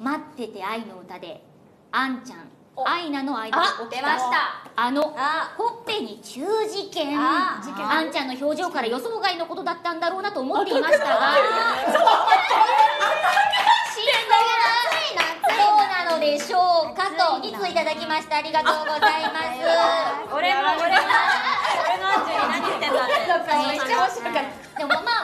待ってて愛の歌であんちゃんアイナの間で起きたほっぺに中事件。あんちゃんの表情から予想外のことだったんだろうなと思っていましたがどうなのでしょうかと2通いただきました。ありがとうございます。 俺のアンジュに何言ってんだって。 でもまあ